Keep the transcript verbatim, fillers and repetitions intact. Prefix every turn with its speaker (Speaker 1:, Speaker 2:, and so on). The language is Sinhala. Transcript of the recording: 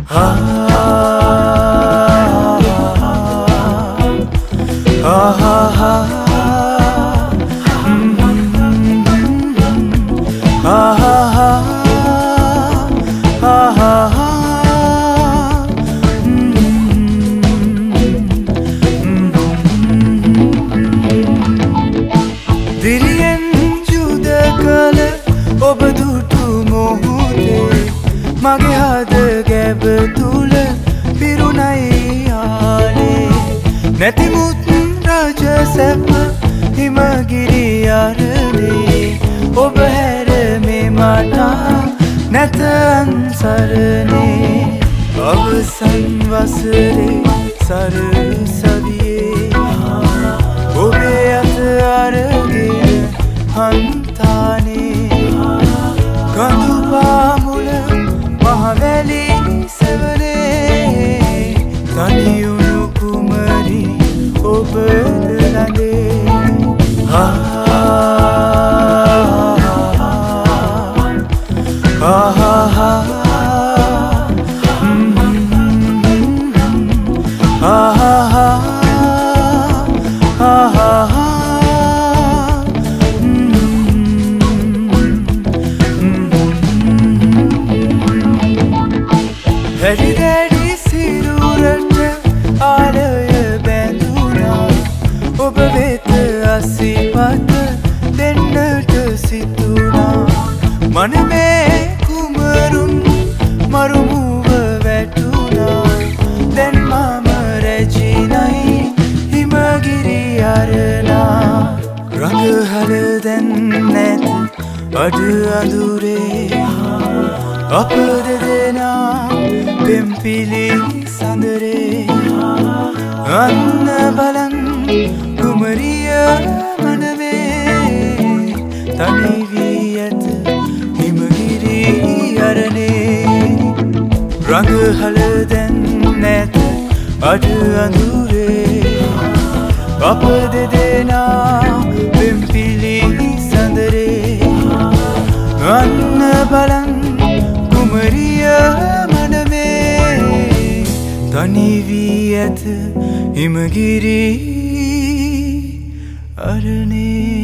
Speaker 1: මගේ හද ගැබ තුල පිරුණයි ආලේ නැතිමුත් රජ සැප හිමගිරි අරනේ ඔබ හැර මේ මට නැත අන්සරනේ අවසන් වසරේ සරසවියේ ඔබේ අත අරගෙන හන්තානේ කඳු පාමුල මහවැලි සෙවනේ තනියුණු කුමරි ඔබ ළඟේ ආ Ready, ready, sirurata ආලය බැඳුනා ඔබ වෙත අසිපත දෙන්නට සිතුනා මනමේ කුමරුන් මරුමුව වැටුනා දැන් මම රැජිනයි හිමගිරි අරනා රඟහල දැන් නැත අඩ අඳුරේ අප දෙදෙනා පෙම්පිලි සඳරේ අන්න බලන් කුමරිය මනවේ තනි වී ඇත හිමගිරි අරනේ රඟහල දැන් නැත අඩ අඳුරේ අප දෙදෙනා පෙම්පිලි සඳරේ අන්න බලන් කුමරිය මනවේ තනි වී ඇත හිමගිරි අරනේ